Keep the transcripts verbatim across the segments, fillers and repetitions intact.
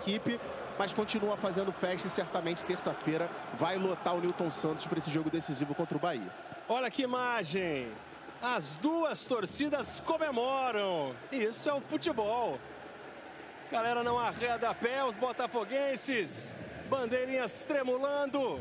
equipe, mas continua fazendo festa e certamente terça-feira vai lotar o Nilton Santos para esse jogo decisivo contra o Bahia. Olha que imagem! As duas torcidas comemoram. Isso é o futebol. Galera não arreda a pé, os botafoguenses. Bandeirinhas tremulando.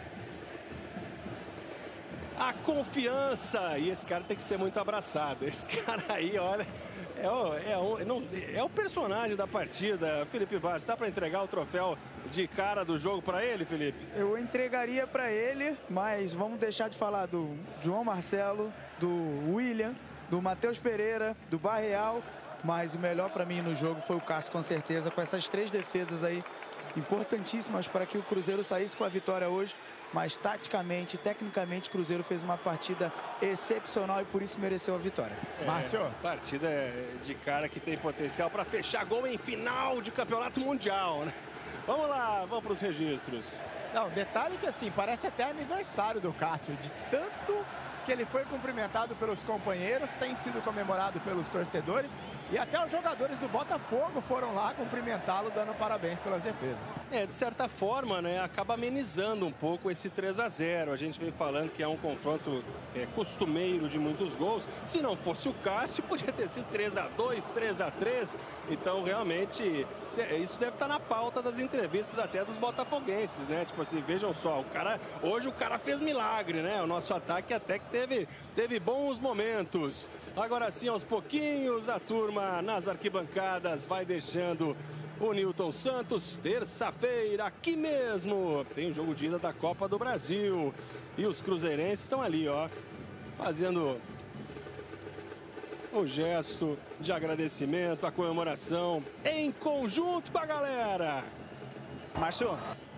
A confiança. E esse cara tem que ser muito abraçado. Esse cara aí, olha, é o, é o, não, é o personagem da partida. Felipe Bastos, dá para entregar o troféu de cara do jogo para ele, Felipe? Eu entregaria para ele, mas vamos deixar de falar do João Marcelo, do William, do Matheus Pereira, do Barreal, mas o melhor para mim no jogo foi o Cássio, com certeza, com essas três defesas aí importantíssimas para que o Cruzeiro saísse com a vitória hoje, mas taticamente, tecnicamente, o Cruzeiro fez uma partida excepcional e por isso mereceu a vitória. É, Márcio, partida de cara que tem potencial para fechar gol em final de campeonato mundial, né? Vamos lá, vamos para os registros. Não, detalhe que assim, parece até aniversário do Cássio, de tanto que ele foi cumprimentado pelos companheiros, tem sido comemorado pelos torcedores e até os jogadores do Botafogo foram lá cumprimentá-lo, dando parabéns pelas defesas. É, de certa forma, né, acaba amenizando um pouco esse três a zero. A gente vem falando que é um confronto é, costumeiro de muitos gols. Se não fosse o Cássio, podia ter sido três a dois, três a três. Então, realmente, isso deve estar na pauta das entrevistas até dos botafoguenses, né? Tipo assim, vejam só, o cara, hoje o cara fez milagre, né? O nosso ataque até que teve, teve bons momentos. Agora sim, aos pouquinhos, a turma nas arquibancadas vai deixando o Nilton Santos. Terça-feira, aqui mesmo, tem o jogo de ida da Copa do Brasil. E os cruzeirenses estão ali, ó, fazendo o gesto de agradecimento, a comemoração em conjunto com a galera. Márcio.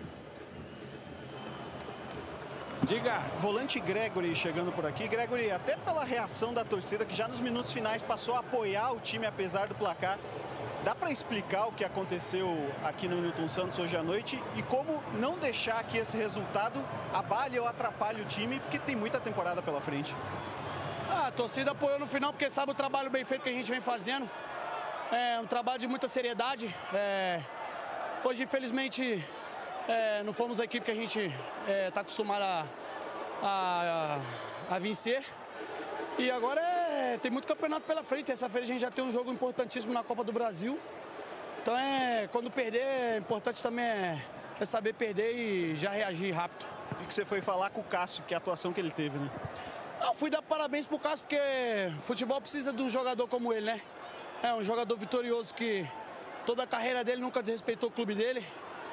Diga. Volante Gregory chegando por aqui. Gregory, até pela reação da torcida, que já nos minutos finais passou a apoiar o time apesar do placar, dá para explicar o que aconteceu aqui no Nilton Santos hoje à noite e como não deixar que esse resultado abale ou atrapalhe o time, porque tem muita temporada pela frente? Ah, a torcida apoiou no final porque sabe o trabalho bem feito que a gente vem fazendo. É um trabalho de muita seriedade. É... Hoje, infelizmente, é, não fomos a equipe que a gente está é, acostumado a, a, a vencer. E agora é, tem muito campeonato pela frente. Terça-feira a gente já tem um jogo importantíssimo na Copa do Brasil. Então, é, quando perder, é importante também é, é saber perder e já reagir rápido. E que você foi falar com o Cássio, que é a atuação que ele teve, né? Não, fui dar parabéns pro Cássio, porque futebol precisa de um jogador como ele, né? É um jogador vitorioso que toda a carreira dele nunca desrespeitou o clube dele.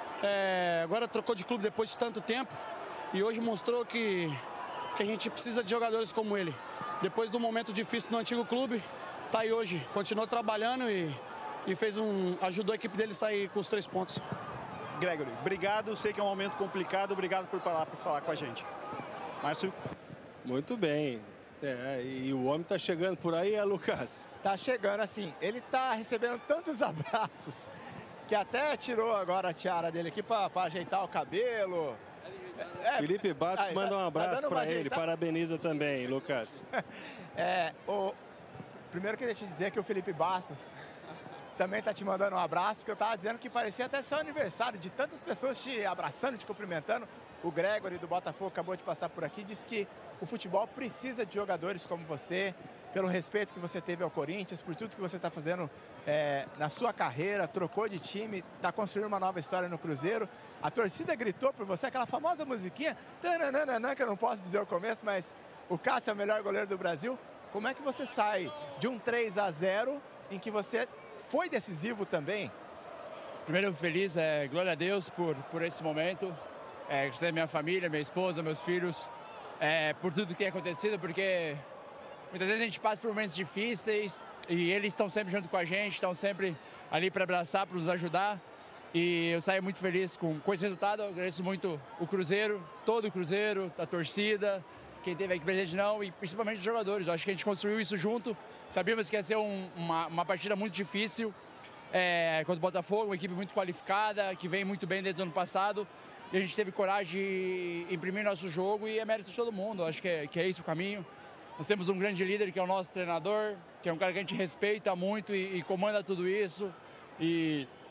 É, agora trocou de clube depois de tanto tempo. E hoje mostrou que, que a gente precisa de jogadores como ele. Depois do momento difícil no antigo clube, tá aí hoje. Continuou trabalhando e, e fez um, ajudou a equipe dele a sair com os três pontos. Gregory, obrigado. Sei que é um momento complicado. Obrigado por falar, por falar com a gente. Márcio. Muito bem. É, e o homem tá chegando por aí, é, Lucas? Tá chegando, assim. Ele tá recebendo tantos abraços que até tirou agora a tiara dele aqui para ajeitar o cabelo. É, Felipe Bastos aí, manda um abraço tá para ele, parabeniza também, Lucas. É, o... Primeiro queria te dizer que o Felipe Bastos também tá te mandando um abraço, porque eu tava dizendo que parecia até seu aniversário, de tantas pessoas te abraçando, te cumprimentando. O Gregory do Botafogo acabou de passar por aqui, disse que o futebol precisa de jogadores como você, pelo respeito que você teve ao Corinthians, por tudo que você está fazendo é, na sua carreira, trocou de time, está construindo uma nova história no Cruzeiro. A torcida gritou por você, aquela famosa musiquinha, tananana, que eu não posso dizer o começo, mas o Cássio é o melhor goleiro do Brasil. Como é que você sai de um três a zero em que você foi decisivo também? Primeiro, feliz, é, glória a Deus por, por esse momento. É, agradecer minha família, minha esposa, meus filhos, é, por tudo que tem acontecido, porque muitas vezes a gente passa por momentos difíceis e eles estão sempre junto com a gente, estão sempre ali para abraçar, para nos ajudar. E eu saio muito feliz com, com esse resultado. Eu agradeço muito o Cruzeiro, todo o Cruzeiro, a torcida, quem teve aqui presente não, e principalmente os jogadores. Eu acho que a gente construiu isso junto. Sabíamos que ia ser um, uma, uma partida muito difícil é, contra o Botafogo, uma equipe muito qualificada, que vem muito bem desde o ano passado. E a gente teve coragem de imprimir nosso jogo e é mérito de todo mundo. Eu acho que é, que é esse o caminho. Nós temos um grande líder que é o nosso treinador, que é um cara que a gente respeita muito e, e comanda tudo isso. E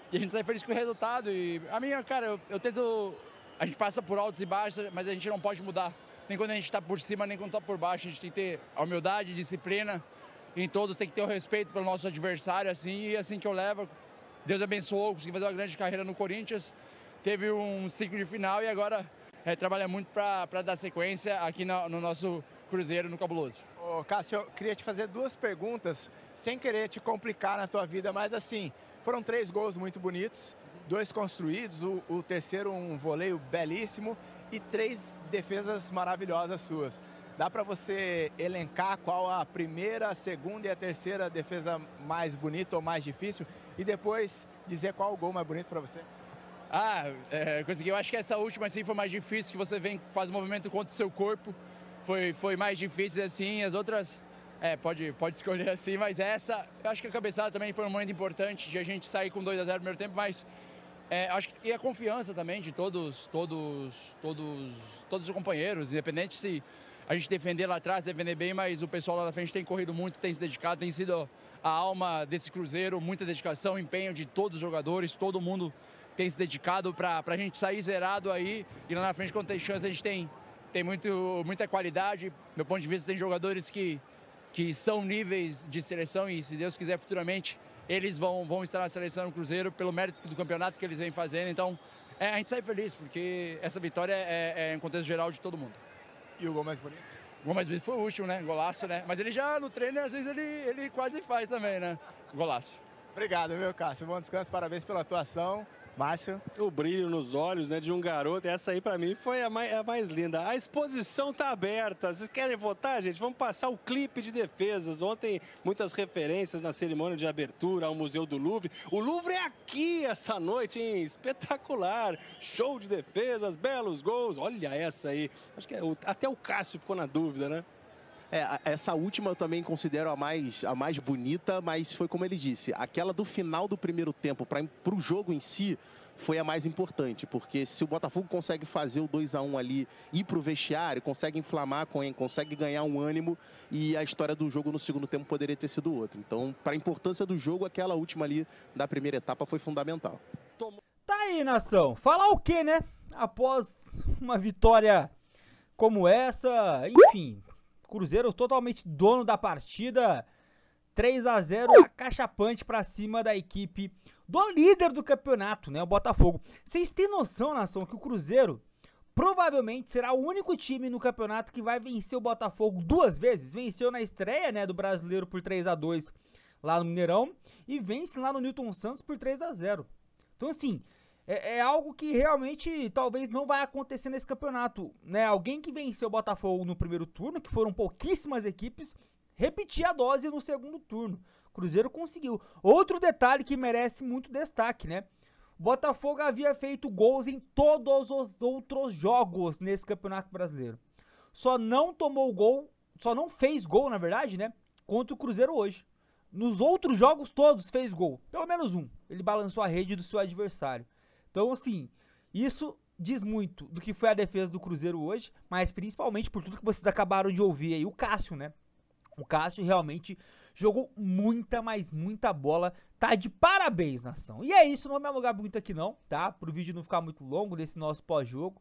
e a gente sai feliz com o resultado. E a minha, cara, eu, eu tento... A gente passa por altos e baixos, mas a gente não pode mudar. Nem quando a gente está por cima, nem quando está por baixo. A gente tem que ter a humildade, disciplina. Em todos tem que ter o respeito pelo nosso adversário, assim, e assim que eu levo. Deus abençoou, consegui fazer uma grande carreira no Corinthians. Teve um ciclo de final e agora é, trabalha muito para dar sequência aqui no, no nosso Cruzeiro, no Cabuloso. Ô, Cássio, eu queria te fazer duas perguntas, sem querer te complicar na tua vida, mas assim, foram três gols muito bonitos, dois construídos, o, o terceiro um voleio belíssimo e três defesas maravilhosas suas. Dá para você elencar qual a primeira, a segunda e a terceira defesa mais bonita ou mais difícil? E depois dizer qual o gol mais bonito para você? Ah, é, consegui. Eu acho que essa última assim foi mais difícil, que você vem, faz um movimento contra o seu corpo. Foi, foi mais difícil assim, as outras, é, pode, pode escolher assim, mas essa, eu acho que a cabeçada também foi um momento importante de a gente sair com dois a zero no primeiro tempo, mas é, acho que e a confiança também de todos, todos, todos, todos os companheiros, independente se a gente defender lá atrás, defender bem, mas o pessoal lá na frente tem corrido muito, tem se dedicado, tem sido a alma desse Cruzeiro, muita dedicação, empenho de todos os jogadores, todo mundo tem se dedicado para a gente sair zerado aí, e lá na frente quando tem chance a gente tem, tem muito, muita qualidade. Meu ponto de vista, tem jogadores que, que são níveis de seleção e se Deus quiser futuramente eles vão, vão estar na seleção do Cruzeiro pelo mérito do campeonato que eles vêm fazendo, então é, a gente sai feliz porque essa vitória é, é em contexto geral de todo mundo. E o gol mais bonito? O gol mais bonito foi o último, né? Golaço, né? Mas ele já no treino, às vezes, ele, ele quase faz também, né? Golaço. Obrigado, meu Cássio. Bom descanso, parabéns pela atuação. Márcio? O brilho nos olhos, né, de um garoto, essa aí pra mim foi a mais, a mais linda. A exposição tá aberta. Vocês querem votar, gente? Vamos passar o clipe de defesas. Ontem, muitas referências na cerimônia de abertura ao Museu do Louvre. O Louvre é aqui essa noite, hein? Espetacular. Show de defesas, belos gols. Olha essa aí. Acho que é, até o Cássio ficou na dúvida, né? É, essa última eu também considero a mais, a mais bonita, mas foi como ele disse, aquela do final do primeiro tempo para o jogo em si foi a mais importante, porque se o Botafogo consegue fazer o dois a um ali, ir para o vestiário, consegue inflamar, consegue ganhar um ânimo, e a história do jogo no segundo tempo poderia ter sido outra. Então, para a importância do jogo, aquela última ali da primeira etapa foi fundamental. Tá aí, nação. Falar o quê, né? Após uma vitória como essa, enfim... Cruzeiro totalmente dono da partida, três a zero, acachapante pra cima da equipe do líder do campeonato, né, o Botafogo. Vocês têm noção, nação, que o Cruzeiro provavelmente será o único time no campeonato que vai vencer o Botafogo duas vezes. Venceu na estreia, né, do Brasileiro por três a dois lá no Mineirão e vence lá no Newton Santos por três a zero. Então, assim... É, é algo que realmente talvez não vai acontecer nesse campeonato, né? Alguém que venceu o Botafogo no primeiro turno, que foram pouquíssimas equipes, repetir a dose no segundo turno. O Cruzeiro conseguiu. Outro detalhe que merece muito destaque, né? O Botafogo havia feito gols em todos os outros jogos nesse Campeonato Brasileiro. Só não tomou gol, só não fez gol, na verdade, né? Contra o Cruzeiro hoje. Nos outros jogos todos fez gol. Pelo menos um. Ele balançou a rede do seu adversário. Então, assim, isso diz muito do que foi a defesa do Cruzeiro hoje, mas principalmente por tudo que vocês acabaram de ouvir aí, o Cássio, né? O Cássio realmente jogou muita, mas muita bola, tá de parabéns, nação. E é isso, não vou me alongar muito aqui não, tá? Pro vídeo não ficar muito longo desse nosso pós-jogo.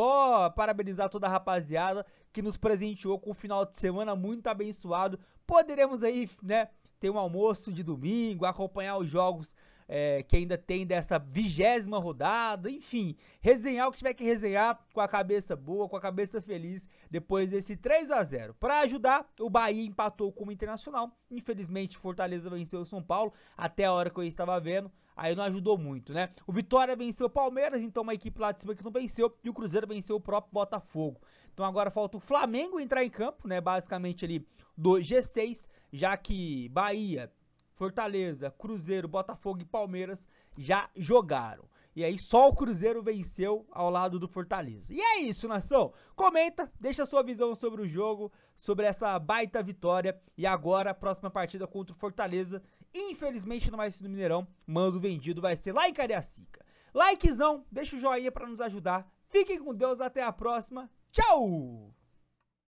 Só parabenizar toda a rapaziada que nos presenteou com um final de semana muito abençoado. Poderemos aí, né, ter um almoço de domingo, acompanhar os jogos é, que ainda tem dessa vigésima rodada, enfim, resenhar o que tiver que resenhar com a cabeça boa, com a cabeça feliz, depois desse três a zero. Para ajudar, o Bahia empatou com o Internacional, infelizmente Fortaleza venceu o São Paulo, até a hora que eu estava vendo, aí não ajudou muito, né? O Vitória venceu o Palmeiras, então uma equipe lá de cima que não venceu, e o Cruzeiro venceu o próprio Botafogo. Então agora falta o Flamengo entrar em campo, né? Basicamente ali do G seis, já que Bahia, Fortaleza, Cruzeiro, Botafogo e Palmeiras já jogaram. E aí só o Cruzeiro venceu ao lado do Fortaleza. E é isso, nação. Comenta, deixa a sua visão sobre o jogo, sobre essa baita vitória. E agora a próxima partida contra o Fortaleza, infelizmente não vai ser no Mineirão, mando vendido vai ser lá em Cariacica. Likezão, deixa o joinha para nos ajudar. Fiquem com Deus, até a próxima. Tchau!